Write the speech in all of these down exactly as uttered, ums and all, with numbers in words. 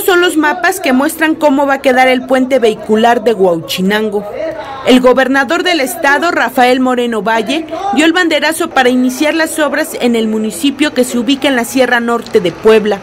son los mapas que muestran cómo va a quedar el puente vehicular de Huauchinango. El gobernador del estado, Rafael Moreno Valle, dio el banderazo para iniciar las obras en el municipio que se ubica en la Sierra Norte de Puebla.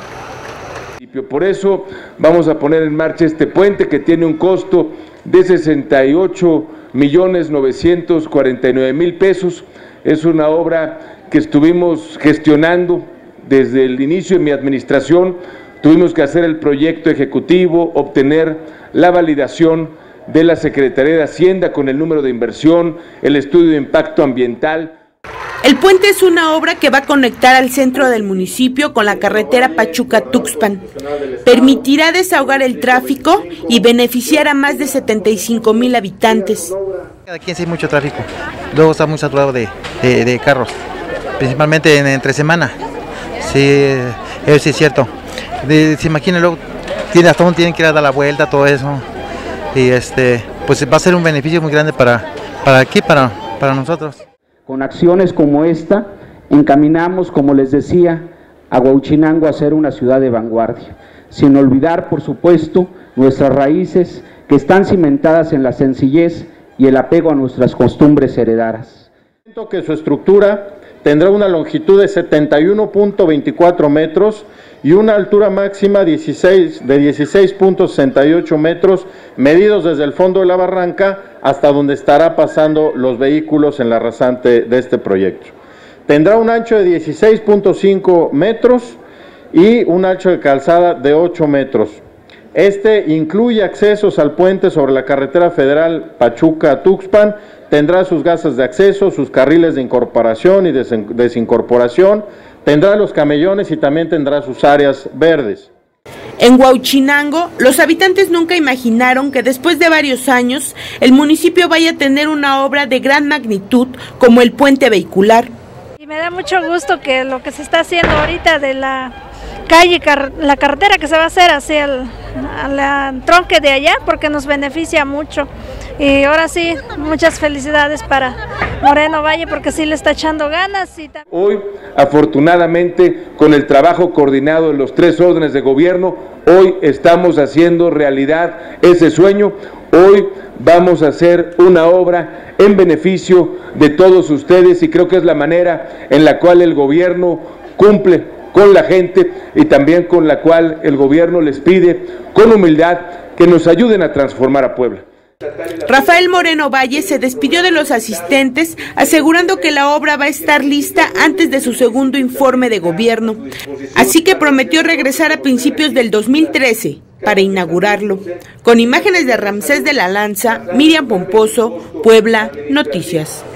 Por eso vamos a poner en marcha este puente que tiene un costo de sesenta y ocho millones novecientos cuarenta y nueve mil pesos. Es una obra que estuvimos gestionando desde el inicio de mi administración. Tuvimos que hacer el proyecto ejecutivo, obtener la validación de la Secretaría de Hacienda con el número de inversión, el estudio de impacto ambiental. El puente es una obra que va a conectar al centro del municipio con la carretera Pachuca-Tuxpan. Permitirá desahogar el tráfico y beneficiar a más de setenta y cinco mil habitantes. Aquí sí hay mucho tráfico, luego está muy saturado de, de, de carros, principalmente en, entre semana. Sí, eso sí es cierto. De, se imagina, luego tiene, hasta uno tiene que ir a dar la vuelta, todo eso. Y este, pues va a ser un beneficio muy grande para, para aquí, para, para nosotros. Con acciones como esta, encaminamos, como les decía, a Huauchinango a ser una ciudad de vanguardia, sin olvidar, por supuesto, nuestras raíces que están cimentadas en la sencillez y el apego a nuestras costumbres heredadas. Que su estructura tendrá una longitud de setenta y uno punto veinticuatro metros y una altura máxima dieciséis, de dieciséis punto sesenta y ocho metros, medidos desde el fondo de la barranca hasta donde estará pasando los vehículos en la rasante de este proyecto. Tendrá un ancho de dieciséis punto cinco metros y un ancho de calzada de ocho metros. Este incluye accesos al puente sobre la carretera federal Pachuca-Tuxpan, tendrá sus gasas de acceso, sus carriles de incorporación y desincorporación, tendrá los camellones y también tendrá sus áreas verdes. En Huauchinango, los habitantes nunca imaginaron que después de varios años, el municipio vaya a tener una obra de gran magnitud como el puente vehicular. Y me da mucho gusto que lo que se está haciendo ahorita de la calle, la carretera que se va a hacer hacia el a la tronque de allá, porque nos beneficia mucho. Y ahora sí, muchas felicidades para Moreno Valle, porque sí le está echando ganas. Y hoy, afortunadamente, con el trabajo coordinado de los tres órdenes de gobierno, hoy estamos haciendo realidad ese sueño. Hoy vamos a hacer una obra en beneficio de todos ustedes y creo que es la manera en la cual el gobierno cumple con la gente y también con la cual el gobierno les pide con humildad que nos ayuden a transformar a Puebla. Rafael Moreno Valle se despidió de los asistentes asegurando que la obra va a estar lista antes de su segundo informe de gobierno, así que prometió regresar a principios del dos mil trece para inaugurarlo. Con imágenes de Ramsés de la Lanza, Miriam Pomposo, Puebla Noticias.